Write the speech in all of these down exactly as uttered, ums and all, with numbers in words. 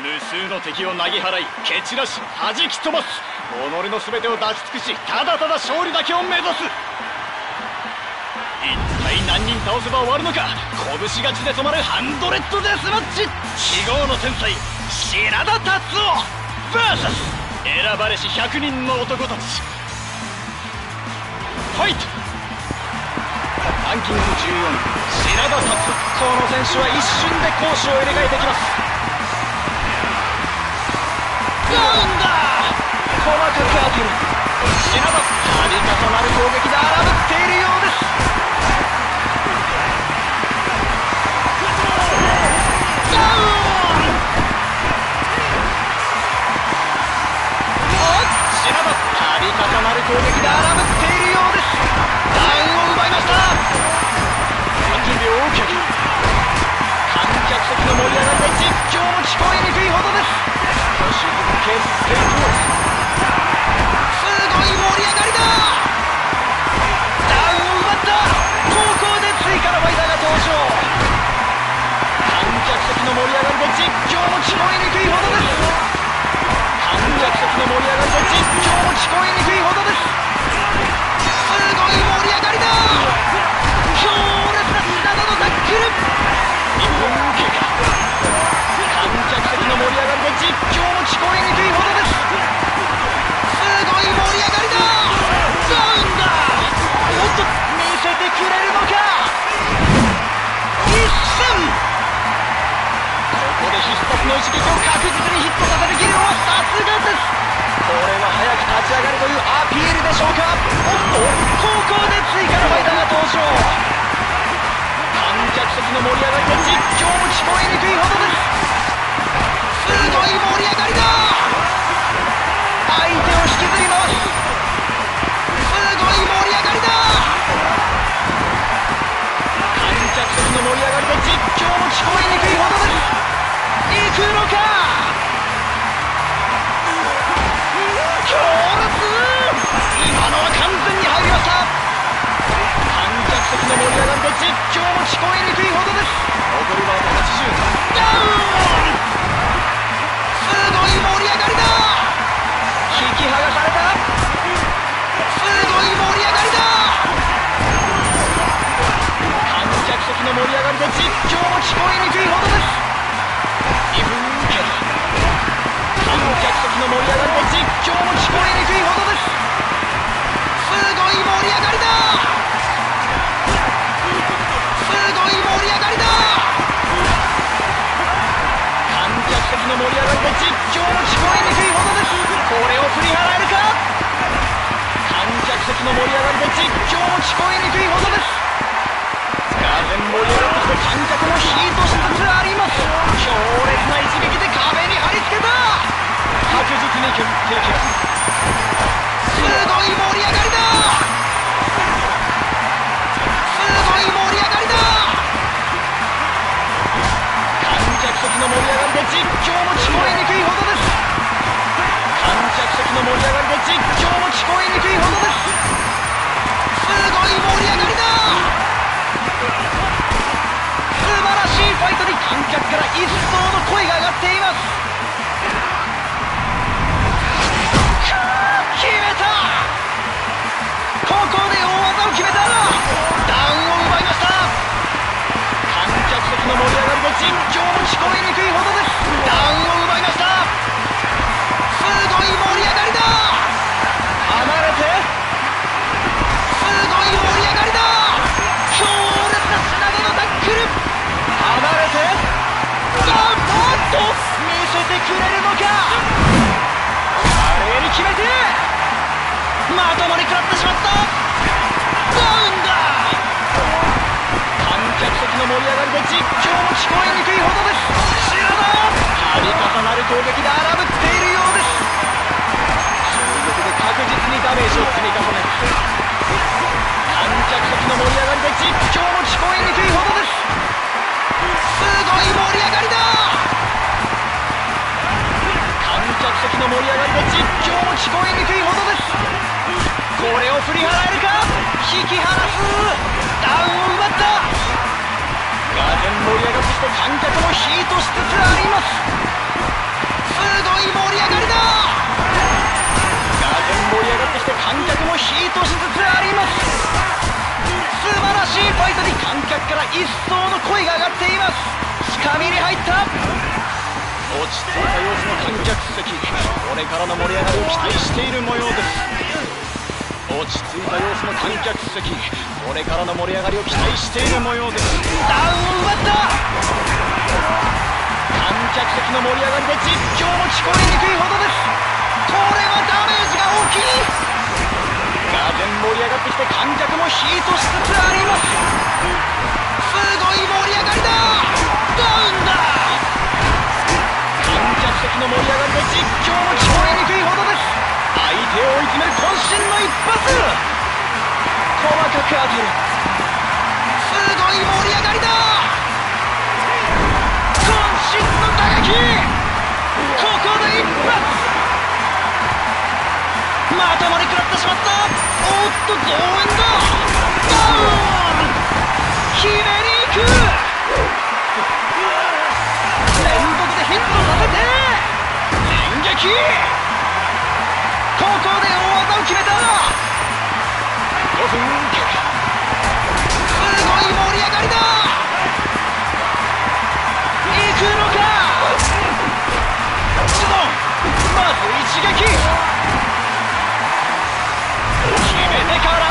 無数の敵をなぎ払い蹴散らし弾き飛ばす。己の全てを出し尽くしただただ勝利だけを目指す。一体何人倒せば終わるのか。拳がちで止まるハンドレッドデスマッチ。非業の天才品田達夫 ブイエス 選ばれしひゃくにんの男たち。ファイト。ランキングじゅうよんい品田達夫。この選手は一瞬で攻守を入れ替えてきます。なんだ細かく当てる品田。度重なる攻撃で荒ぶっているようです。ダウン。おっ品田度重なる攻撃で荒ぶっているようです。ダウンを奪いました。さんじゅうびょうを経過。観客席の盛り上がりで実況も聞こえにくいほどです。少しずつケース成功。すごい盛り上がりだ。ダウンを奪った。高校で追加のファイターが登場。観客席の盛り上がりで実況も聞こえにくいほどです。観客席の盛り上がりで実況も聞こえにくいほどです。すごい盛り上がりだ。強烈な品田のタックル。いっぷん経過。観客席の盛り上がりで実況も聞こえにくいほどです。すごい盛り上がりだ。ダウンだ。おっと見せてくれるのか。一瞬。ここで必殺の一撃を確実にヒットさせる技量はさすがです。これは早く立ち上がるというアピールでしょうか。おっと高校で追加のファイターが登場。観客席の盛り上がりで実況も聞こえにくいほどです。すごい盛り上がりだ。相手を引きずり回す。すごい盛り上がりだ。観客席の盛り上がりで実況も聞こえにくいほどです。行くのか。強烈。今のは完全に入りました。観客席の盛り上がりで実況も聞こえにくいほどです。残りはあとはちじゅう。ダウン。すごい盛り上がりだ。引き剥がされた。すごい盛り上がりだ。観客席の盛り上がりで実況も聞こえにくいほどです。にふん経過。観客席の盛り上がりで実況も聞こえにくいほどです。すごい盛り上がりだ。すごい盛り上がりだ。観客席の盛り上がりで実況も聞こえにくいほどです。これを振り払えるか。観客席の盛り上がりで実況も聞こえにくいほどです。がぜん盛り上がってきて観客もヒートしつつあります。強烈な一撃で壁に貼り付けた。確実に決定機。すごい盛り上がりだ。すごい盛り上がりだ。観客席の盛り上がりで実況も聞こえにくいほどです。観客席の盛り上がりで実況も聞こえにくいほどです。すごい盛り上がりだ。素晴らしいファイトに観客から一層の声が上がっています。決めた。ここで大技を決めた。ダウンを奪いました。観客席の盛り上がりで実況も聞こえにくいほどです。ダウンを奪いました。すごい盛り上がりだ。離れて。すごい盛り上がりだ。強烈な品田のタックル。離れて。あっと見せてくれるのか。華麗に決めて。まともに食らってしまった。ダウンだ。観客席の盛り上がりで実況も聞こえにくいほどです。品田度重なる攻撃で荒ぶっているようです。中国で確実にダメージを積み重ねる。観客席の盛り上がりで実況も聞こえにくいほどです。すごい盛り上がりだ。観客席の盛り上がりで実況も聞こえにくいほどです。これを振り払えるか。引き離す。ダウンを奪った。がぜん盛り上がってきて観客もヒートしつつあります。 ヒートしつつあります。素晴らしいファイトに観客から一層の声が上がっています。近みに入った。落ち着いた様子の観客席、これからの盛り上がりを期待している模様です。落ち着いた様子の観客席、これからの盛り上がりを期待している模様です。ダウンを奪った。観客席の盛り上がりで実況も聞こえにくいほどです。これはダメージが大きい。がぜん盛り上がってきて観客もヒートしつつあります。すごい盛り上がりだ。ダウンだ。観客席の盛り上がりで実況も聞こえにくいほどです。相手を追い詰める渾身の一発。細かく当てる。すごい盛り上がりだ。渾身の打撃。ここで一発。まともに食らってしまった。おっと増援だ。ダウン。決めに行く。連続でヒットさせて連撃。ここで大技を決めた。ごふん経過。すごい盛り上がりだ。行くのか。ズドン。まず一撃決めてから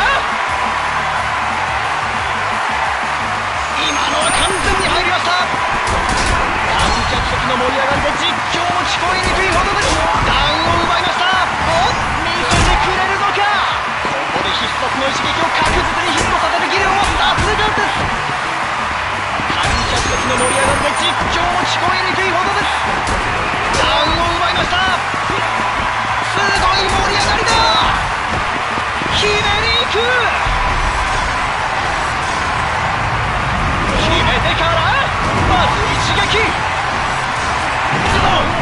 今のは完全に入りました。観客席の盛り上がりで実況も聞こえにくいほどです。ダウンを奪いました。おっ見せてくれるのか。ここで必殺の一撃を確実にヒットさせる技量はさすがです。観客席の盛り上がりで実況も聞こえにくいほどです。ダウンを奪いました。すごい盛り上がりだ。決めに行く。決めてからまず一撃。ズドン。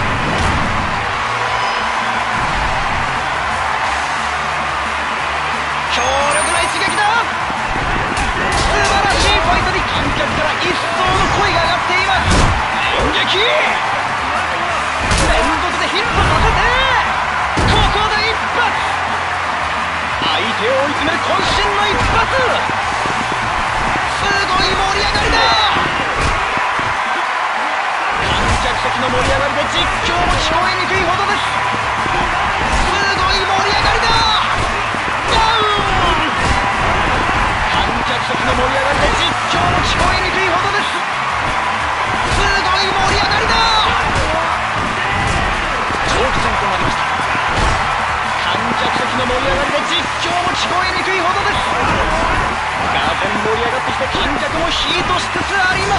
強力な一撃だ。素晴らしいファイトに観客から一層の声が上がっています。連撃。連続でヒットさせてここで一発。相手を追い詰める渾身の一発。すごい盛り上がりだ。観客席の盛り上がりで実況も聞こえにくいほどです。すごい盛り上がりだ。ダウン。観客席の盛り上がりで実況も聞こえにくいほどです。すごい盛り上がりだ。長期戦となりました。観客席の盛り上がりで実況も聞こえにくいほどです。がぜん盛り上がってきて観客もヒートしつつあります。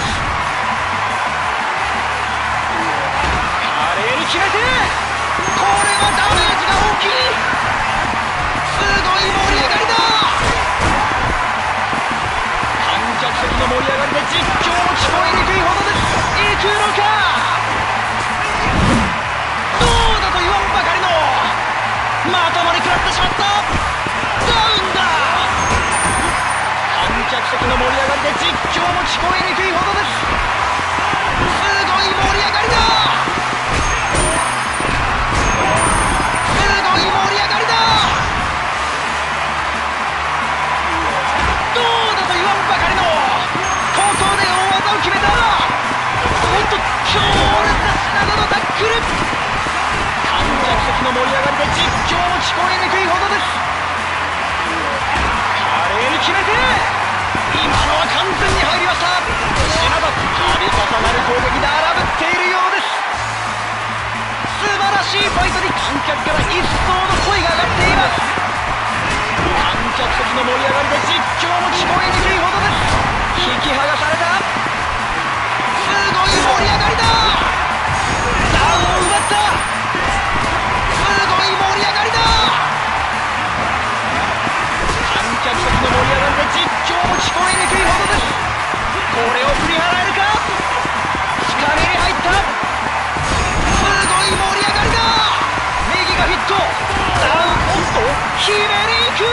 華麗に決めてこれはダメージが大きい。すごい盛り上がりだ。観客席の盛り上がりで実況も聞こえにくいほどです。行くのか。どうだと言わんばかりのまともに食らってしまった。ダウンだ。観客席の盛り上がりで実況も聞こえにくいほどです。すごい盛り上がりだ。すごい盛り上がりだ。どうだと言わんばかりのここで大技を決めた。おっと強烈な品田のタックル。観客席の盛り上がりで実況も聞こえにくいほどです。華麗に決めて今のは完全に入りました。品田、度重なる攻撃で荒ぶっているようです。素晴らしいファイトに観客から一層の声が上がっています。観客席の盛り上がりで実況も聞こえにくいほどです。引き剥がされた。すごい盛り上がりだ。ダウンを奪った。すごい盛り上がりだ。観客席の盛り上がりで実況も聞こえにくいほどです。これを振り払えるか。近めに入った。すごい盛り上がりだ。右がヒット。ダウン。おっと決めに行く。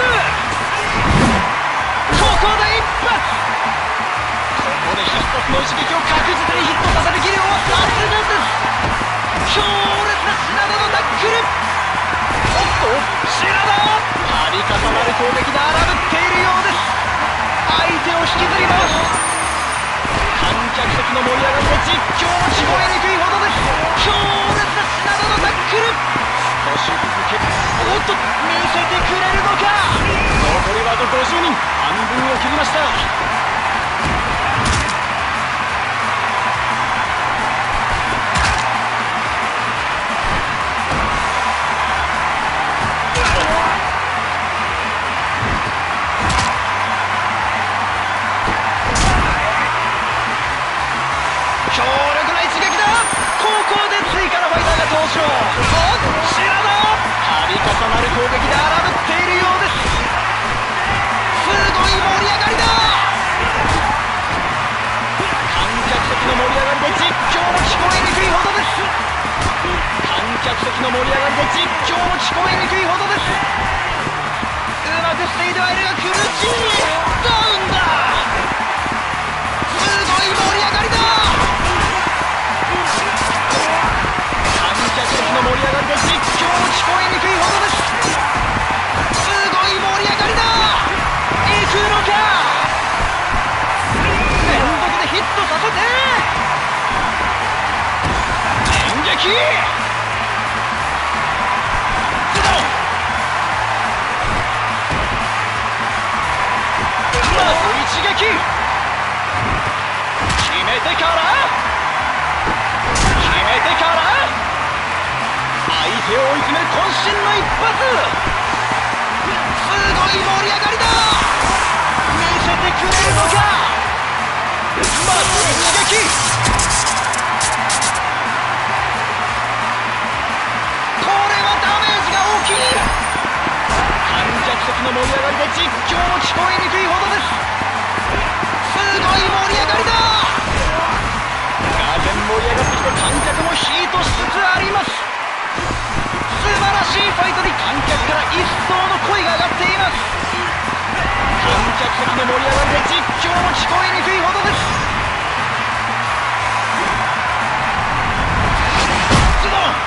ここで一発。ここで必殺の一撃を確実にヒットさせる技量はさすがです。強烈な品田のタックル。おっと品田度重なる攻撃で荒ぶっているようです。相手を引きずります。観客席の盛り上がりで実況も聞こえにくいほどです。強烈な品田のタックル、少しずつけおっと見せてくれるのか。残りはあとごじゅうにん、半分を切りました。強力な一撃だ。ここで追加のファイターが登場。おっしらだ。度重なる攻撃で荒ぶっているようです。すごい盛り上がりだ。観客席の盛り上がりで実況も聞こえにくいほどです。観客席の盛り上がりで実況も聞こえにくいほどです。うまく防いではいるが苦しい。ダウンだ。すごい盛り上がりだ。観客席の盛り上がりで実況も聞こえにくいほどです。すごい盛り上がりだ。行くのか。連続でヒットさせて連撃。ズドン。まず一撃決めてから決めてから相手を追い詰める渾身の一発。すごい盛り上がりだ。見せてくれるのか。まず一撃。これはダメージが大きい。観客席の盛り上がりで実況も聞こえにくいほどです。すごい盛り上がりだ。がぜん盛り上がってきて観客もヒートしつつあります。素晴らしいファイトに観客から一層の声が上がっています。観客席の盛り上がりで実況も聞こえにくいほどです。ズドン。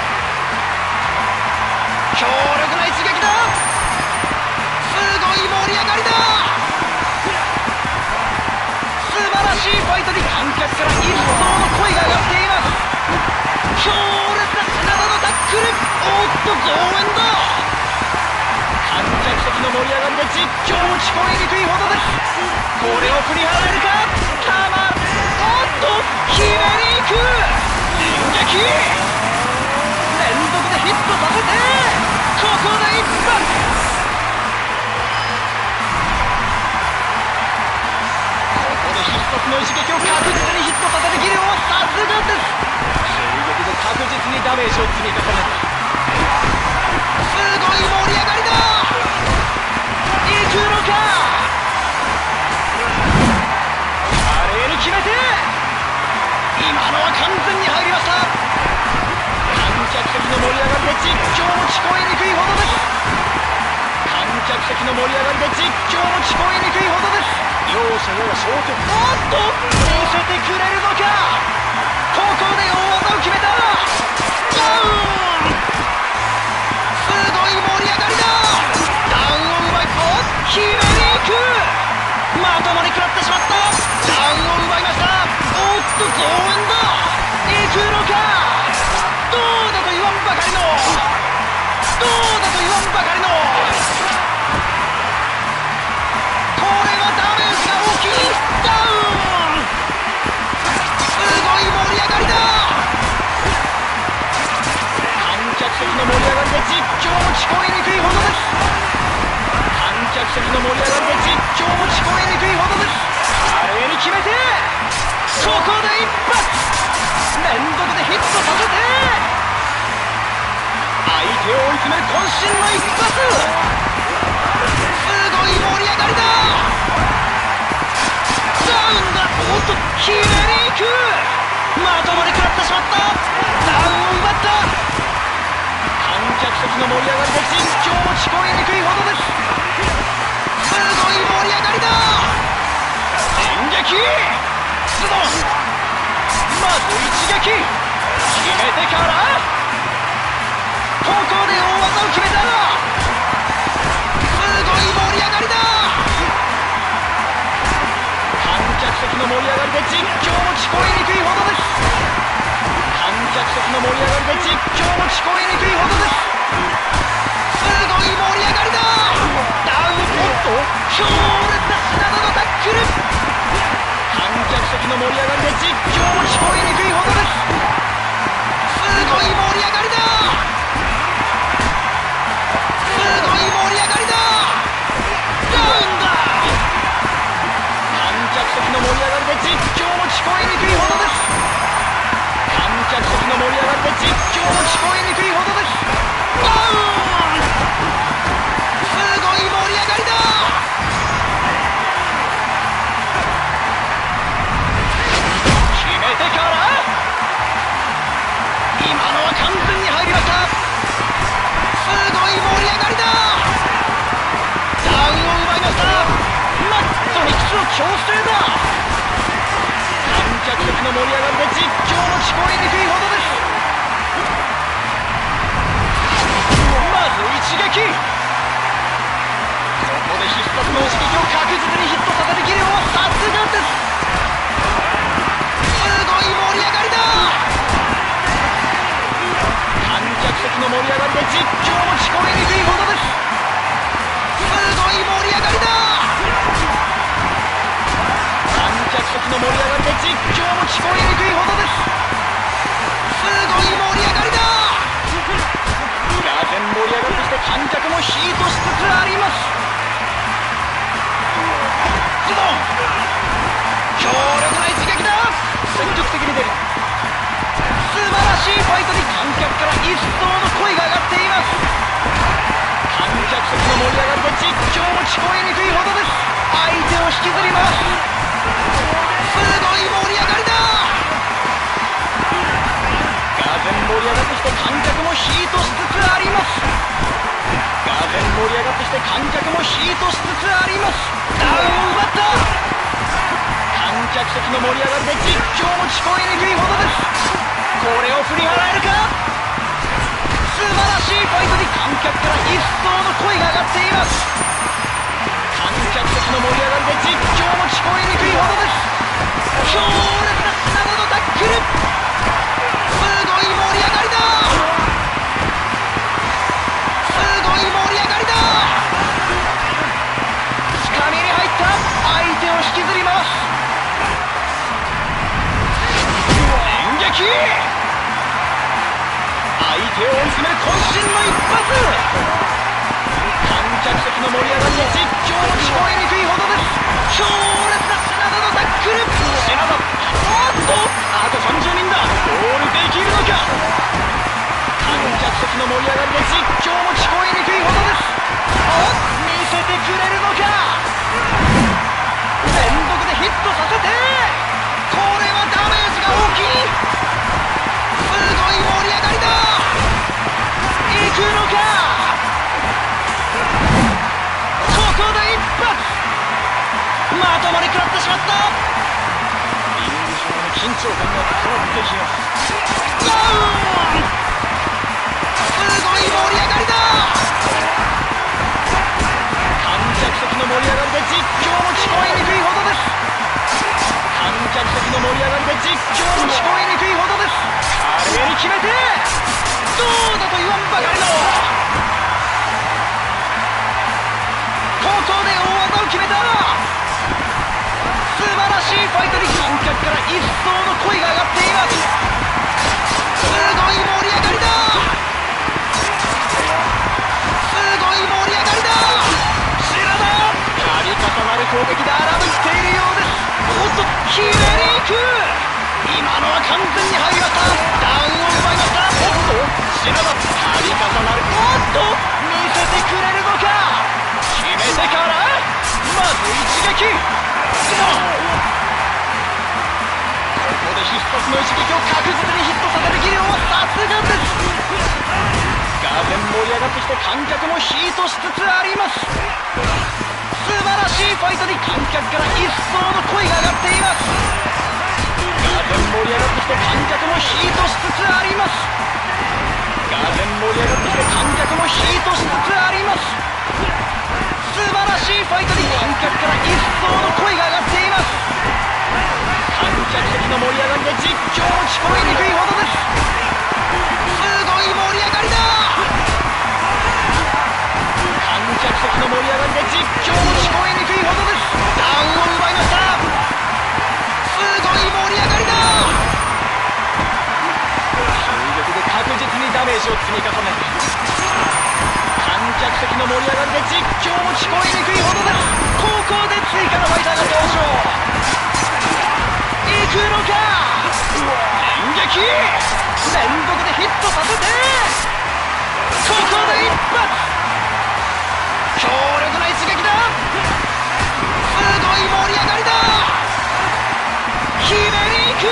強力な一撃だ。すごい盛り上がりだ。素晴らしいファイトに観客から一層の声が上がっています。強烈な品田のタックル。おっと増援だ。観客席の盛り上がりで実況も聞こえにくいほどです。これを振り払えるか。たまおっと決めに行く連撃。連続でヒットさせてここで一発。ここで必殺の一撃を確実にヒットさせる技量はさすがです。衝撃で確実にダメージを積み重ねた。すごい盛り上がりだ。行くのか。華麗に決めて今のは完全に入りました。観客席の盛り上がりで実況も聞こえにくいほどです。観客席の盛り上がりで実況も聞こえにくいほどです。両者には消極。おっと見せてくれるのか。ここで大技を決めた。ダウン。すごい盛り上がりだ。ダウンを奪いおっ決めに行く。まともに食らってしまった。ダウンを奪いました。おっと増援だ。行くのか。どうだと言わんばかりのどうだと言わんばかりのこれはダメージが大きい。ダウン。すごい盛り上がりだ。観客席の盛り上がりで実況も聞こえにくいほどです。観客席の盛り上がりで実況も聞こえにくいほどです。華麗に決めてここで一発。連続でヒットさせて相手を追い詰める渾身の一発。すごい盛り上がりだ。ダウンだ。おっと決めに行く。まともに食らってしまった。ダウンを奪った。観客席の盛り上がりで実況も聞こえにくいほどです。すごい盛り上がりだ。連撃。ズドン。まず一撃決めてからここで大技を決めた。ダ席の盛り上がりで実況も聞こえにくいほどです。観客席の盛り上がりで実況も聞こえにくいほどです。すごい盛り上がりだ。ダウン、おっと強烈な品田のタックル。観客席の盛り上がりで実況も聞こえにくいほどです。すごい盛り上がりだ。すごい盛り上がりだ。ダウンだ。観客席の盛り上がりで実況も聞こえにくいほどです。観客席の盛り上がりで実況も聞こえにくいほどです。ダウン。すごい盛り上がりだ。決めてから今のは完全に入りました。すごい盛り上がりだ。ダウンを奪いました。マットにキスを強制だ。観客席の盛り上がりで実況も聞こえにくいほどです。まず一撃。ここで必殺の一撃を確実にヒットさせる技量はさすがです。すごい盛り上がりだ。観客席の盛り上がりで実況も聞こえにくいほどです。すごい盛り上がりだ。観客席の盛り上がりで実況も聞こえにくいほどです。すごい盛り上がりだ。がぜん盛り上がりとして観客もヒートしつつあります。ズドン。強力な一撃だ。積極的に出る。素晴らしいファイトに観客から一層の声が上がっています。観客席の盛り上がりで実況も聞こえにくいほどです。相手を引きずります。すごい盛り上がりだ。がぜん盛り上がってきて観客もヒートしつつあります。がぜん盛り上がってきて観客もヒートしつつあります。ダウンを奪った。観客席の盛り上がりで実況も聞こえにくいほどです。これを振り払えるか。素晴らしいファイトに観客から一層の声が上がっています。観客席の盛り上がりで実況も聞こえにくいほどです。強烈な品田のタックル。すごい盛り上がりだ。すごい盛り上がりだ。つかみに入った相手を引きずります。連撃。相手を追い詰める渾身の一発。観客席の盛り上がりで実況も聞こえにくいほどです。強烈な品田のタックル。品田、おっとあとさんじゅうにんだ。ゴールできるのか。観客席の盛り上がりで実況も聞こえにくいほどです。おっ見せてくれるのか。連続でヒットさせて、これはダメージが大きい。すごい盛り上がりだ。行くのか。ここで一発。まともに食らってしまった。リング上の緊張感が伝わってきます。ダウン。すごい盛り上がりだ。観客席の盛り上がりで実況も聞こえにくいほどです。観客席の盛り上がりで実況も聞こえにくいほどです。華麗に決めて、どうだと言わんばかりの。ここで大技を決めた。素晴らしいファイトに観客から一層の声が上がっています。すごい盛り上がりだ。すごい盛り上がりだ。知らな度重なる攻撃で荒ぶっているようです。おっと決めに行く。今のは完全に入りました。ダウンを奪いました。おっと知らな度重なる。おっと見せてくれるのか。決めてからまず一撃。ここで必殺の一撃を確実にヒットさせる技量はさすがです。がぜん盛り上がってきて観客もヒートしつつあります。素晴らしいファイトに観客から一層の声が上がっています。がぜん盛り上がってきて観客もヒートしつつあります。がぜん盛り上がってきて観客もヒートしつつあります。素晴らしいファイトに観客から一層の声が上がっています。 実況も聞こえにくいほどです。すごい盛り上がりだ。観客席の盛り上がりで実況も聞こえにくいほどです。ダウンを奪いました。すごい盛り上がりだ。追撃で確実にダメージを積み重ねる。観客席の盛り上がりで実況も聞こえにくいほどです。ここで追加のファイターが登場。行くのか。連撃連続でヒットさせて、ここで一発。強力な一撃だ。すごい盛り上がりだ。決めに行く。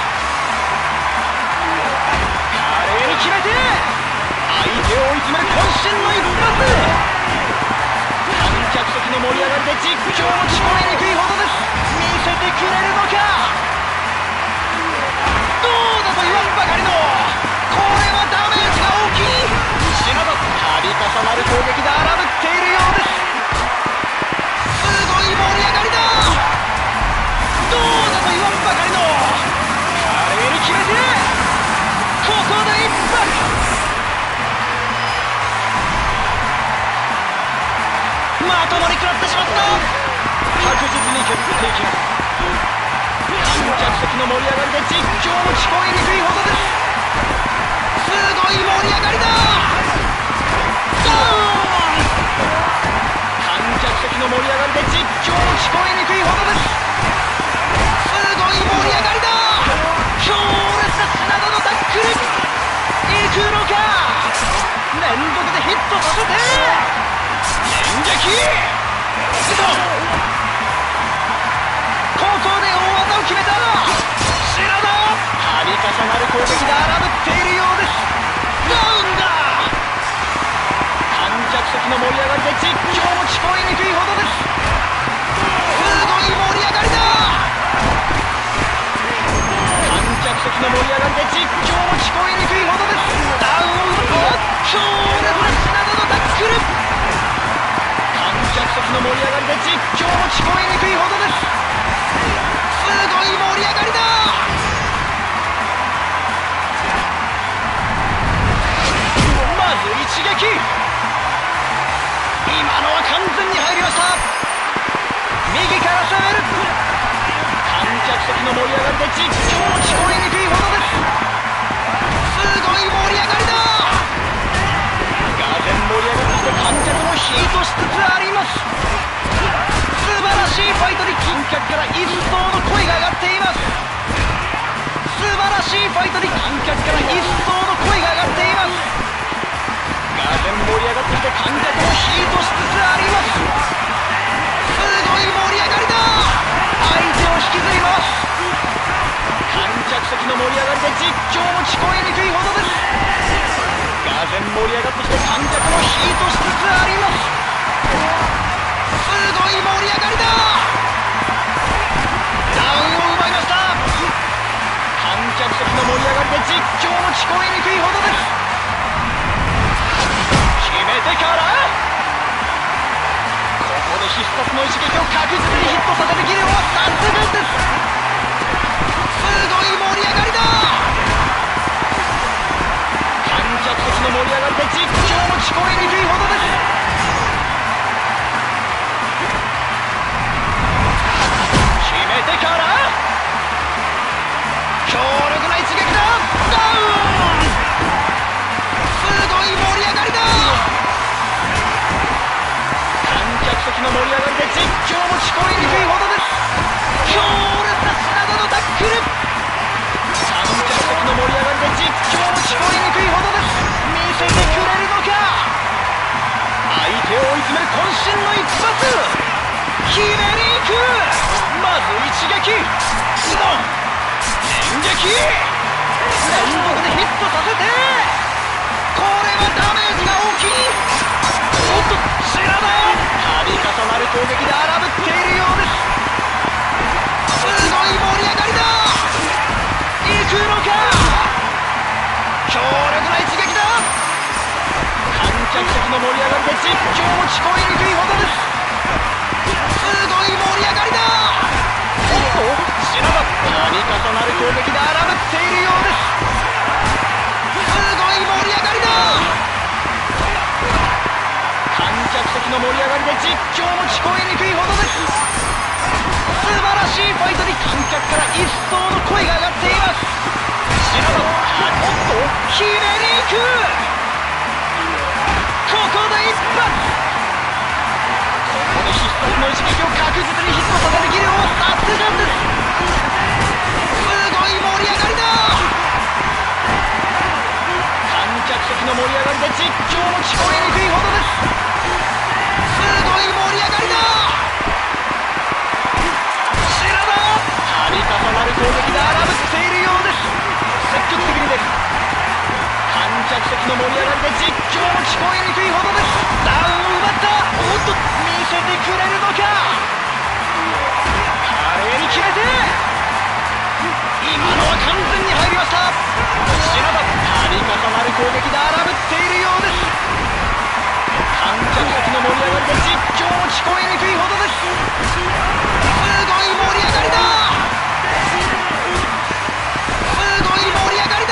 華麗に決めて相手を追い詰める渾身の一発。観客席の盛り上がりで実況も聞こえにくいほどです。見せてくれるのか。どうだと言わんばかりの、これはダメージが大きい。シナダ度重なる攻撃で荒ぶっているようです。すごい盛り上がりだ。どうだと言わんばかりの、華麗に決めてここで一発。まともに食らってしまった。確実に削っていきます。観客席の盛り上がりで実況も聞こえにくいほどです。すごい盛り上がりだ。ドーン。観客席の盛り上がりで実況も聞こえにくいほどです。すごい盛り上がりだ。強烈な砂田のタックル。いくのか。連続でヒットさせて連撃。ここで大技を決めた。シナダ度重なる攻撃で荒ぶっているようです。ダウンだ。観客席の盛り上がりで実況も聞こえにくいほどです。すごい盛り上がりだ。観客席の盛り上がりで実況も聞こえにくいほどです。ダウンを奪う強烈なシナダのタックル。観客席の盛り上がりで実況も聞こえにくいほどです。すごい盛り上がりだ。まず一撃。今のは完全に入りました。右から攻める。観客席の盛り上がりで実況も聞こえにくいほどです。すごい盛り上がりだ。がぜん盛り上がってきて観客もヒートしつつあります。素晴らしいファイトに観客から一層の声が上がっています。素晴らしいファイトに観客から一層の声が上がっています。がぜん盛り上がってきて観客もヒートしつつあります。すごい盛り上がりだ。相手を引きずります。観客席の盛り上がりで実況も聞こえにくいほどです。がぜん盛り上がってきて観客もヒートしつつあります。すごい盛り上がりだ。ダウンを奪いました。観客席の盛り上がりで実況も聞こえにくいほどです。決めてからここで必殺の一撃を確実にヒットさせる技量は抜群です。すごい盛り上がりだ。観客席の盛り上がりで実況も聞こえにくいほどです。決めてから強力な一撃だ。ダウン。すごい盛り上がりだ。観客席の盛り上がりで実況も聞こえにくいほどです。強烈なシナダのタックル。観客席の盛り上がりで実況も聞こえにくいほどです。見せてくれるのか。相手を追い詰める渾身の一発。決めに行く。まず一撃。ズドン。連撃。連続でヒットさせて、これはダメージが大きい。おっとシナダ度重なる攻撃で荒ぶっているようです。すごい盛り上がりだ。行くのか。強力な一撃だ。観客席の盛り上がりで実況も聞こえにくいほどです。すごい盛り上がりだ。おっとシナダ度重なる攻撃で荒ぶっているようです。すごい盛り上がりだ。観客席の盛り上がりで実況も聞こえにくいほどです。素晴らしいファイトに観客から一層の声が上がっています。白田、おっとひねりいく。ここで一発。ここで必殺の一撃を確実にヒットさせてギルをさすがです。すごい盛り上がりだ。観客席の盛り上がりで実況も聞こえにくいほどです。すごい盛り上がりだ。白田、度重なる攻撃で荒ぶっているようです。積極的に出る。観客席の盛り上がりで実況も聞こえにくいほどです。ダウンを奪った。おっと見せてくれるのか。華麗に決めて、今のは完全に入りました。白田、度重なる攻撃で荒ぶっているようです。観客席の盛り上がりで実況も聞こえにくいほどです。すごい盛り上がりだ。すごい盛り上がりだ。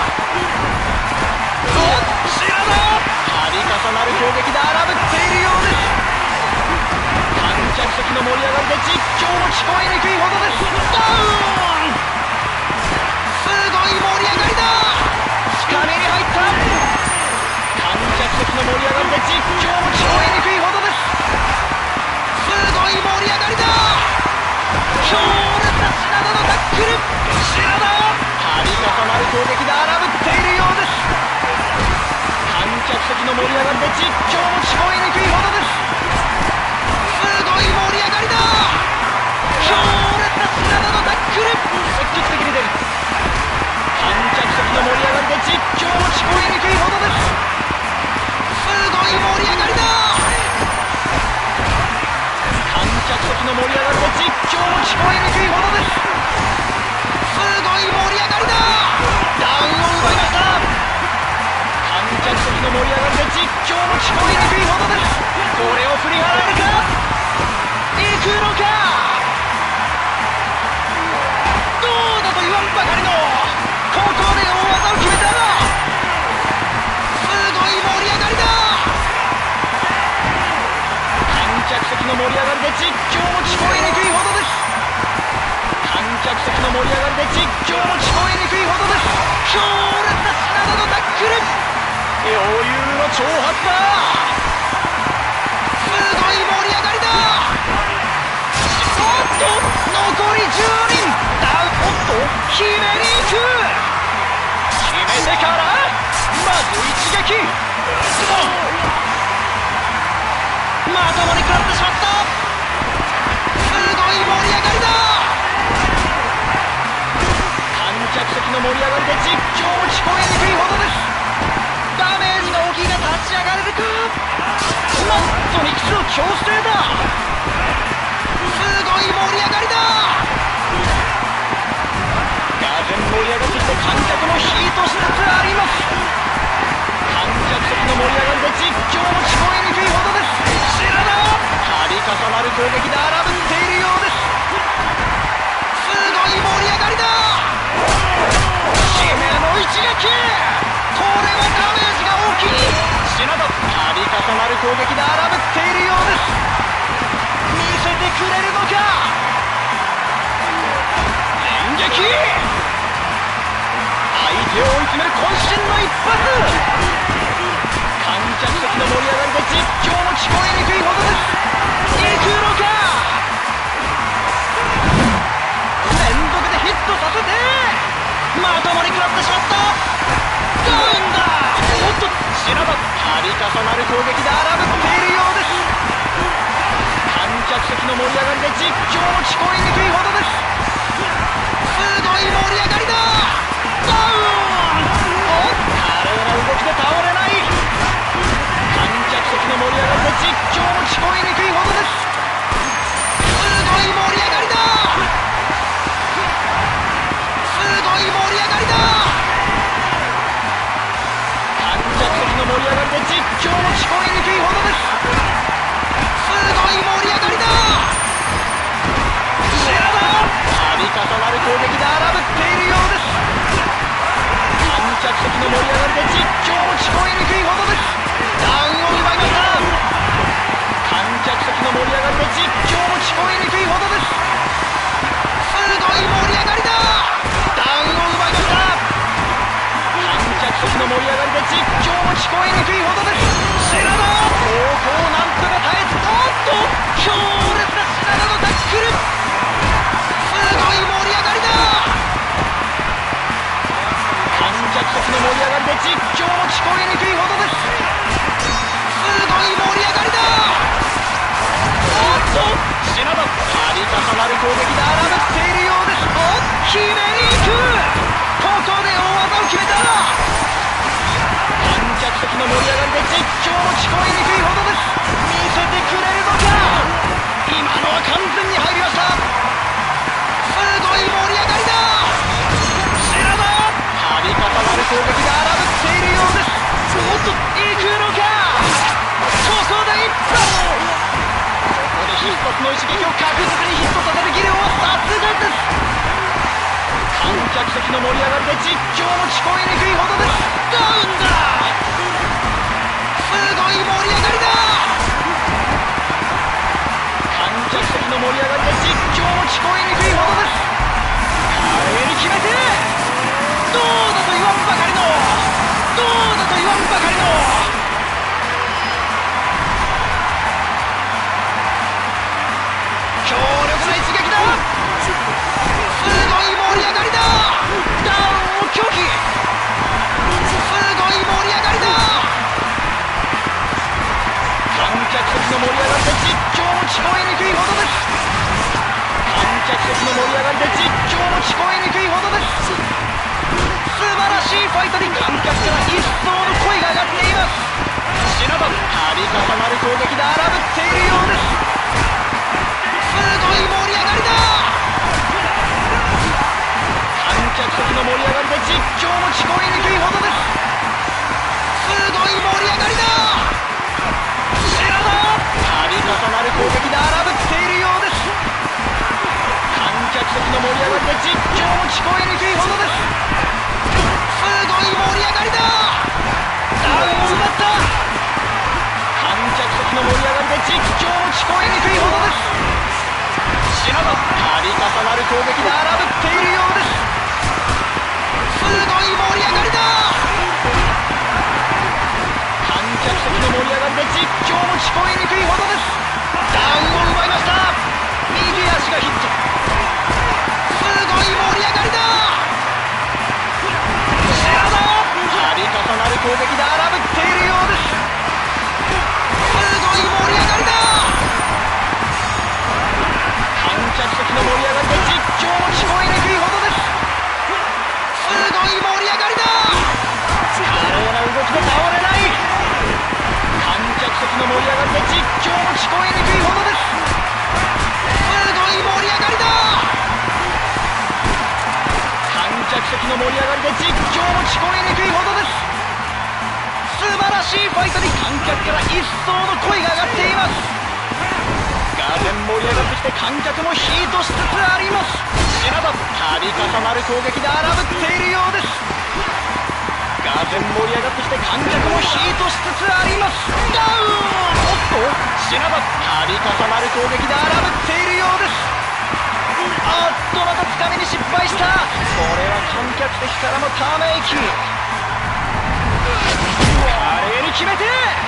おっ、白田、度重なる攻撃で荒ぶっているようです。観客席の盛り上がりで実況も聞こえにくいほどです。ダウン。すごい盛り上がりだ。深めに入った。観客席の盛り上がりで実況も聞こえにくいほどです。すごい盛り上がりだ。強烈な白田のタックル。白田、度重なる攻撃で荒ぶっているようです。観客席の盛り上がりで実況も聞こえにくいほどです。すごい盛り上がりだ。強烈な白田のタックル。積極的に出る。観客席の盛り上がりで実況も聞こえにくいほどです。すごい盛り上がりだ。観客席の盛り上がりで実況も聞こえにくいほどです。すごい盛り上がりだ。ダウンを奪いました。観客席の盛り上がりで実況も聞こえにくいほどです。これを振り払えるか。行くのか。どうだと言わんばかりの、ここで大技を決めた。すごい盛り上がりだ。観客席の盛り上がりで実況も聞こえにくいほどです。観客席の盛り上がりで実況も聞こえにくいほどです。強烈な白田のタックル。余裕の挑発だ。すごい盛り上がりだ。おっと残りじゅうにん。ダウン。おっとひねりいく。決めてからまず一撃。まともに食らってしまった。すごい盛り上がりだ。観客席の盛り上がりで実況も聞こえにくいほどです。ダメージが大きいが立ち上がれるか。マットにキスを強制だ。すごい盛り上がりだ。がぜん盛り上がってきて観客もヒートしつつあります。観客席の盛り上がりで実況も聞こえにくいほどです。白田、度重なる攻撃で荒ぶっているようです。すごい盛り上がりだ。締めの一撃。これはダメージが大きい。白田、度重なる攻撃で荒ぶっているようです。見せてくれるのか。連撃。相手を追い詰める渾身の一発。観客席の盛り上がりで実況も聞こえにくいほどです。行くのか。連続でヒットさせてまともに食らってしまった。ダウンだ。おっと白田、度重なる攻撃で荒ぶっているようです。観客席の盛り上がりで実況も聞こえにくいほどです。すごい盛り上がりだ。ダウン。おっ、華麗な動きで倒れない。観客席の盛り上がりで実況も聞こえにくいほどです。すごい盛り上がりだ。すごい盛り上がりだ。観客席の盛り上がりで実況も聞こえにくいほどです。すごい盛り上がりだ。白田、度こえにくいほどです。品田、後方なんとか耐えつ、おっと強烈な品田のタックル、すごい盛り上がりだ。観客席の盛り上がりで実況も聞こえにくいほどです。すごい盛り上がりだ。おっと品田、度重なる攻撃で荒ぶっているようです。おっ、決めに行く。ここで大技を決めた。観客席の盛り上がりで実況も聞こえにくいほどです。見せてくれるのか。今のは完全に入りました。すごい盛り上がりだ。品田、度重なる攻撃で荒ぶっているようです。おっと行くのか。ここで一発。ここで必殺の一撃を確実にヒットさせる技量はさすがです。観客席の盛り上がりで実況も聞こえにくいほどです。ダウンだ。すごい盛り上がりだ。観客席の盛り上がりで実況も聞こえにくいほどです。華麗に決めて、どうだと言わんばかりの、どうだと言わんばかりの強力な一撃だ。すごい盛り上がりだ。ダウンを拒否。すごい盛り上がりだ。観客席の盛り上がりで実況も聞こえにくいほどです。観客席の盛り上がりで実況も聞こえにくいほどです。素晴らしいファイトに観客から一層の声が上がっています。品田、度重なる攻撃で荒ぶっているようです。すごい盛り上がりだ。観客席の盛り上がりで実況も聞こえにくいほどです。すごい盛り上がりだ。品田、度重なる攻撃で荒ぶっているようです。観客席の盛り上がりで実況も聞こえにくいほどです。すごい盛り上がりだ。ダウンを奪った。観客席の盛り上がりで実況も聞こえにくいほどです。品田、度重なる攻撃で荒ぶっているようです。すごい盛り上がりだ。観客席の盛り上がりで実況も聞こえにくいほどです。ダウンを奪いました。右足がヒット。すごい盛り上がりだ。品田、度重なる攻撃で荒ぶっているようです。すごい盛り上がりだ。観客席の盛り上がりで実況も聞こえにくいほどです。すごい盛り上がりだ。華麗な動きで倒れない。観客席の盛り上がりで実況も聞こえにくいほどです。すごい盛り上がりだ。観客席の盛り上がりで実況も聞こえにくいほどです。素晴らしいファイトに観客から一層の声が上がっています。がぜん盛り上がってきて観客もヒートしつつあります。品田、度重なる攻撃で荒ぶっているようです。がぜん盛り上がってきて観客もヒートしつつあります。ダウン。おっと品田、度重なる攻撃で荒ぶっているようです。あっとまたつかみに失敗した。これは観客席からのため息。華麗に決めて、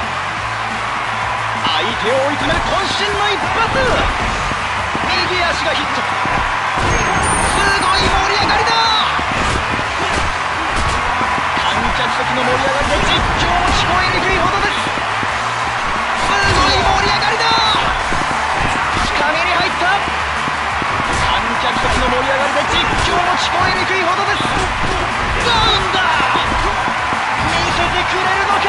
相手を追い詰める渾身の一発。右足がヒット。すごい盛り上がりだ。観客席の盛り上がりで実況も聞こえにくいほどです。すごい盛り上がりだ。つかみに入った。観客席の盛り上がりで実況も聞こえにくいほどです。ダウンだ。見せてくれるのか。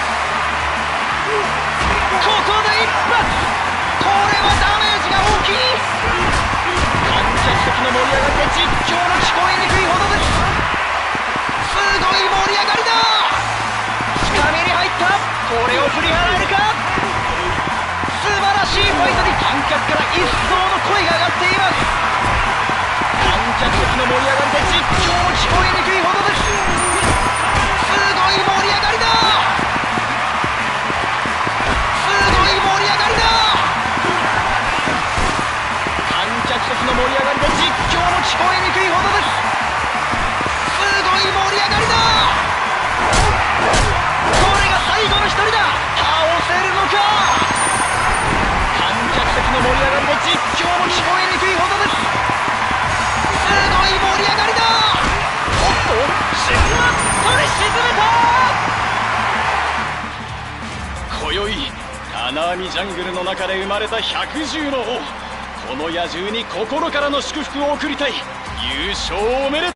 ここで一発。これはダメージが大きい。観客席の盛り上がりで実況も聞こえにくいほどです。すごい盛り上がりだ。つかみに入った。これを振り払えるか。素晴らしいファイトに観客から一層の声が上がっています。観客席の盛り上がりで実況も聞こえにくいほどです。すごい盛り上がりだ。すごい盛り上がりだ。観客席の盛り上がりで実況も聞こえにくいほどです。すごい盛り上がりだ。これが最金網ジャングルの中で生まれた百獣の王、この野獣に心からの祝福を送りたい。優勝おめでとう。